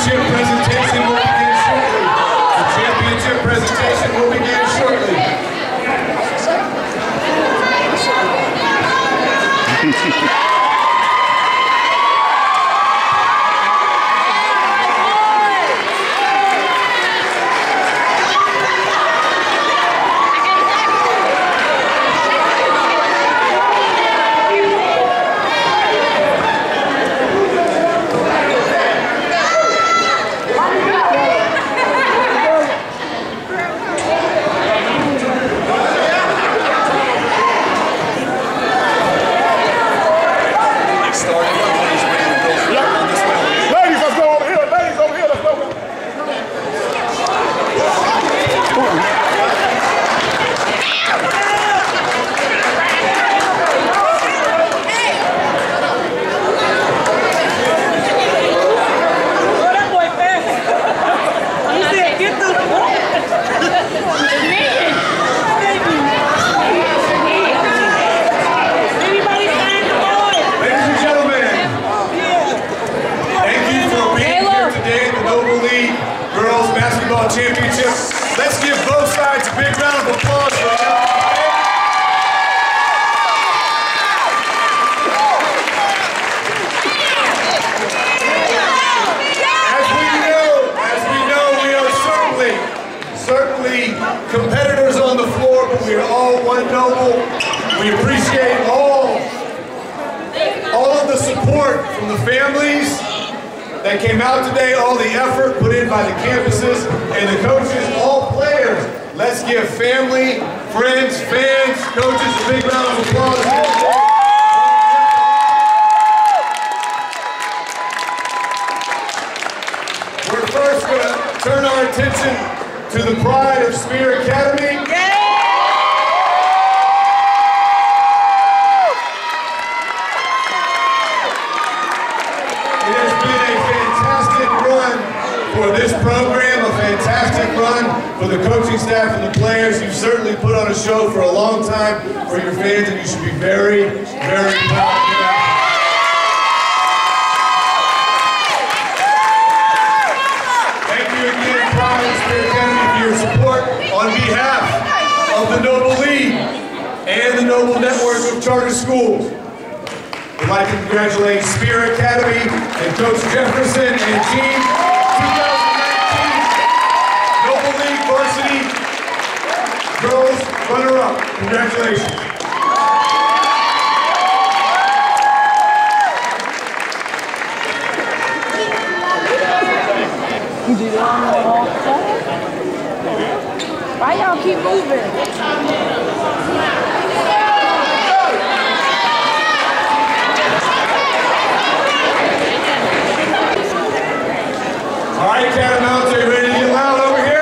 championship presentation will begin shortly. The championship presentation will begin shortly. Championship. Let's give both sides a big round of applause for that. As we know, we are certainly competitors on the floor, but we are all one noble. We appreciate all of the support from the families that came out today, all the effort put in by the campuses and the coaches, all players. Let's give family, friends, fans, coaches a big round of applause. We're first going to turn our attention to the pride of Spear Academy. For this program, a fantastic run for the coaching staff and the players. You've certainly put on a show for a long time for your fans, and you should be very, very proud of that. Thank you again, Pride and Spear Academy, for your support on behalf of the Noble League and the Noble Network of Charter Schools. We'd like to congratulate Spear Academy and Coach Jefferson and team 2019 Noble League Varsity Girls runner-up. Congratulations. Why y'all keep moving? All right, Catamounts, are you ready to get loud over here?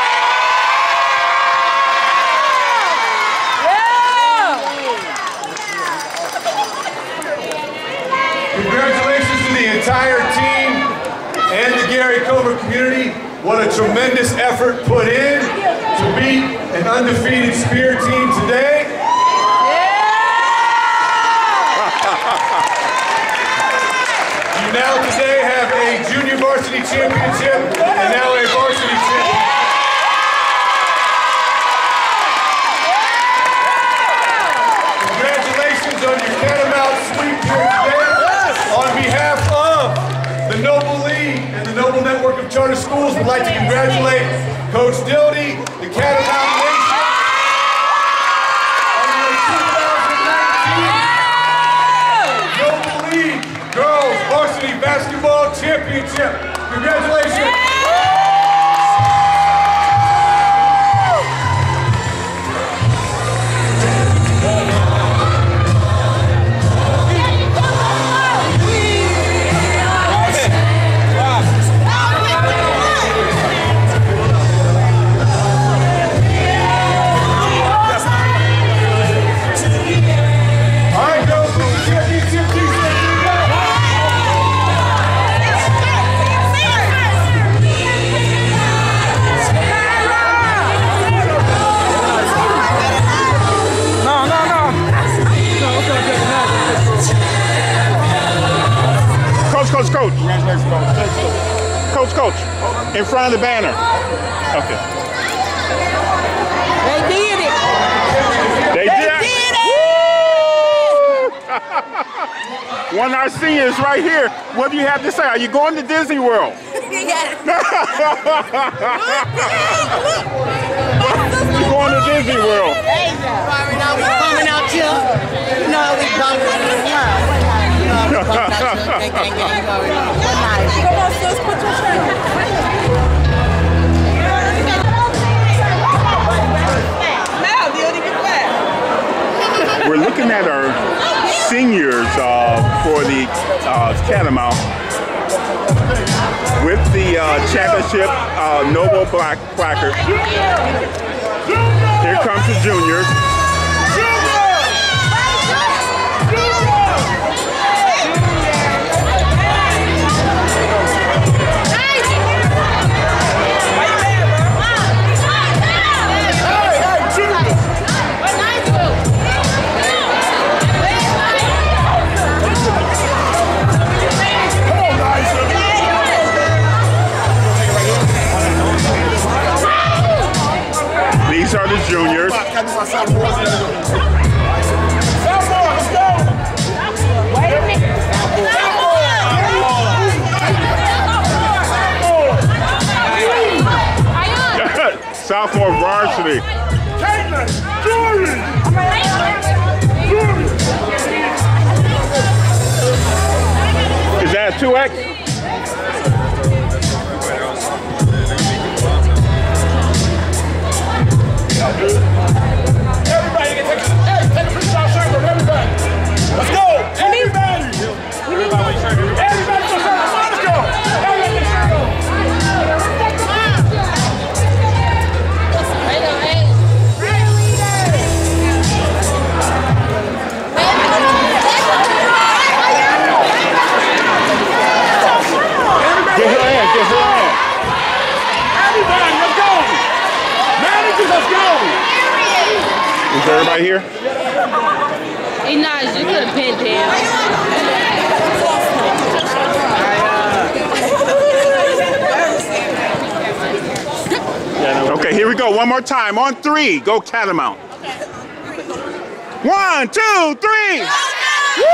Congratulations to the entire team and the Gary Comer community. What a tremendous effort put in to beat an undefeated Spear team today. You now today have a junior varsity championship and now a varsity championship. Congratulations on your Catamount sweep here today. On behalf of the Noble League and the Noble Network of Charter Schools, we'd like to congratulate Coach Dildy, the Catamount Nation, on your 2019 Noble League Girls Varsity Basketball Championship. Congratulations. Coach. Congratulations, Coach. Coach. In front of the banner. Okay. They did it. They did it. One of our seniors right here. What do you have to say? Are you going to Disney World? Yes. You're going to Disney World. Hey, we bumming out here. You know we bumming out here. You know we bumming out here. What night? Come on, sis, put your shirt on. We're looking at our seniors for the Catamount with the championship Noble Black placard. Here comes the juniors. These are the juniors. Sophomore varsity. Is that a 2X? Everybody take a freestyle shirt from everybody. Let's go! Everybody! Everybody for shirt. Let's go! Get her in. Everybody, let's go! Managers, let's go! Is everybody here? Hey, Naj, you could have pinned him. Okay, here we go. One more time. On 3, go Catamount. 1, 2, 3. Woo!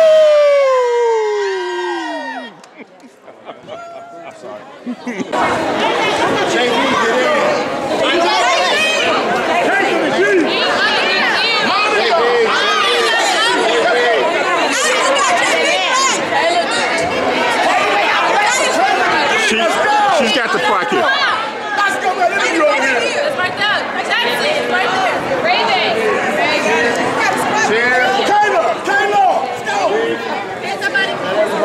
She's got the plaque here. It's right there. That's it. Right there. Raven. Kayla! Let's go! Get somebody.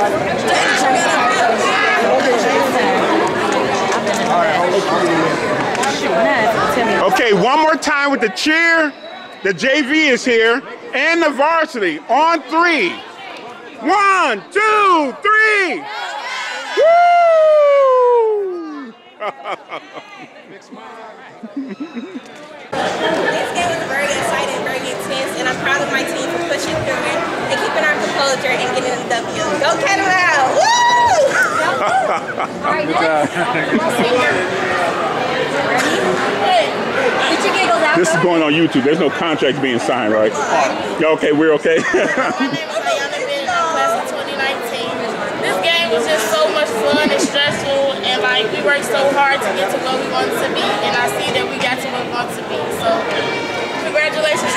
Okay, one more time with the cheer. The JV is here and the varsity on 3. 1, 2, 3. Woo! This game was very exciting, very intense, and I'm proud of my team for pushing through it and keeping our composure and getting the W. Go Catamount! Woo! All right, This is going on YouTube. There's no contracts being signed, right? Okay, we're okay. My name is Ayana, class of 2019. This game was just so much fun and stressful, and like we worked so hard to get to where we wanted to be, and I see that we got to where we want to be. So, congratulations.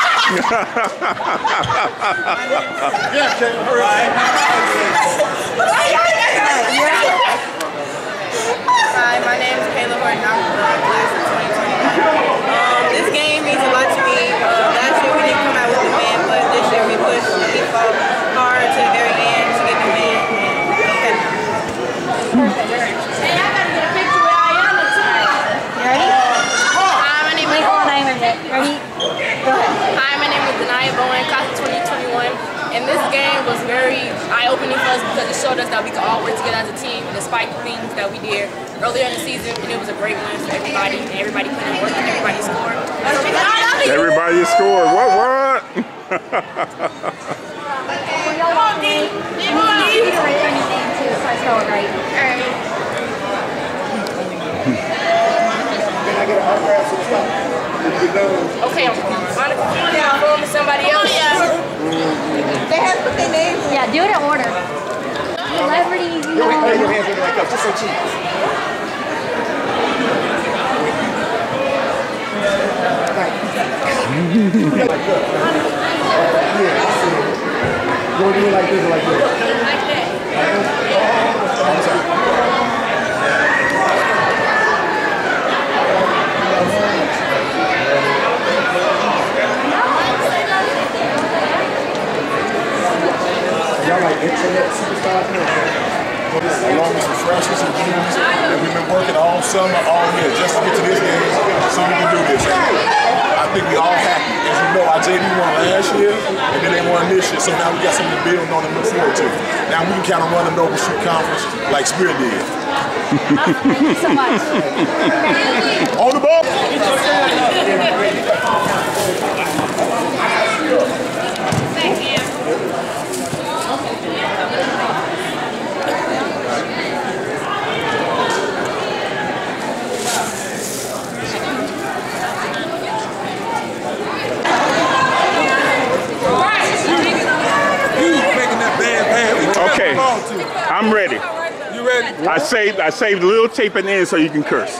Hi, my name is Kayla Horton. I'm from class of 2021. This game means a lot to me. Last year we didn't come out with the win, but this year we pushed and we fought hard to the very end to get the win. Okay. Hey, I gotta get a picture with Ayana tonight. You ready? Hi, my name is. Ready? Go ahead. Hi, my name is Denaya Bowen, class of 2021. And this game was very eye-opening for us because it showed us that we could all work together as a team, despite the things that we did earlier in the season. And it was a great win for everybody. And everybody put in work and everybody scored. Everybody scored. What? Come on, D. You need to write your name too, so I spell it right. All right. Okay, I'm going to somebody else. They have to put their name in. Yeah, do it in order. Celebrities, you know. Hey, your hands like that, just so cheap. You want to do it like this or like this? Like that. Y'all like internet superstars now? Along with some freshmen and juniors, and we've been working all summer, all year, just to get to this game so we can do this. I think we all happy. As you know, our JV won last year, and then they won this year, so now we got something to build on and look forward to. Now we can kind of run the Noble Shoot Conference like Spear did. Thank you so much. On the ball! Thank you. Okay, I'm ready. You ready? I saved a little tape at the end so you can curse.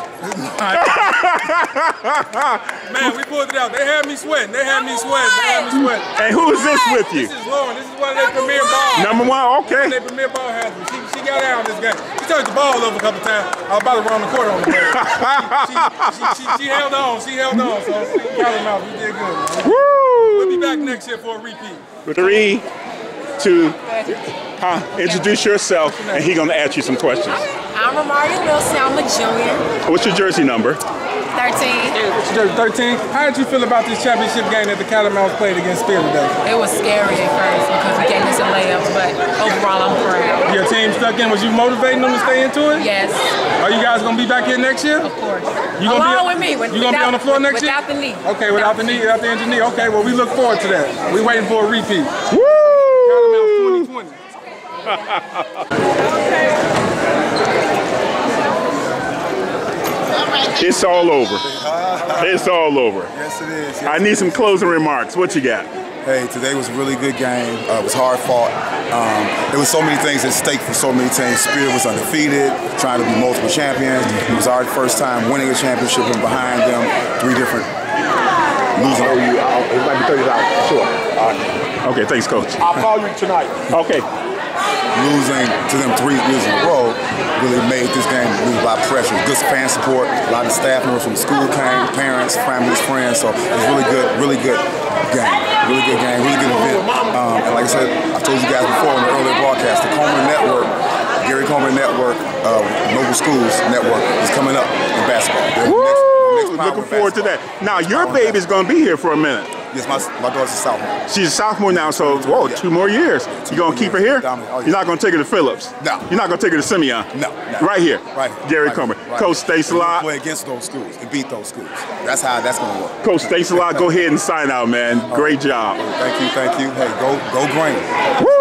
Man, we pulled it out. They had me sweating. And who is this with you? This is Lauren. This is one of their premier ball. Number one, okay. Their premier ball hazards. She got out on this game. She turned the ball over a couple times. I was about to run the court on the ball. She held on. So she got him out. We did good. Man. Woo! We'll be back next year for a repeat. 3, 2, introduce yourself, and he's gonna ask you some questions. I'm Amari Wilson. I'm a junior. What's your jersey number? 13. 13. How did you feel about this championship game that the Catamounts played against Spear today? It was scary at first because we gave us some layups, but overall I'm proud. Your team stuck in. Was you motivating them to stay into it? Yes. Are you guys gonna be back here next year? Of course. You gonna Along be, with me. You gonna be on the floor next year? Without the knee. Okay, without the knee, without the injured knee. Okay, well we look forward to that. We're waiting for a repeat. Woo! Catamounts 2020. It's all over. It's all over. Yes, it is. Yes, I need some closing remarks. What you got? Hey, today was a really good game. It was hard fought. There was so many things at stake for so many teams. Spear was undefeated, trying to be multiple champions. It was our first time winning a championship, and behind them, 3 different losing. It might be 30 hours. Sure. Okay, thanks, Coach. I'll call you tonight. Okay. Losing to them 3 years in a row really made this game lose a lot of pressure. Good fan support. A lot of staff members from the school came, parents, families, friends. So it was really good game. Really good game, really good event. And like I said, I told you guys before in the earlier broadcast, the Coleman Network, Gary Coleman Network, Noble Schools Network is coming up in basketball. Woo! Looking forward to that. Now, your baby's going to be here for a minute. Yes, my daughter's a sophomore. She's a sophomore now, so, whoa, 2 more years. You going to keep her here? You're not going to take her to Phillips? No. You're not going to take her to Simeon? No. Right here? Right. Gary Coleman. Coach, thanks a lot. Play against those schools and beat those schools. That's how that's going to work. Coach, thanks a lot. Go ahead and sign out, man. Great job. Thank you. Hey, go green. Woo!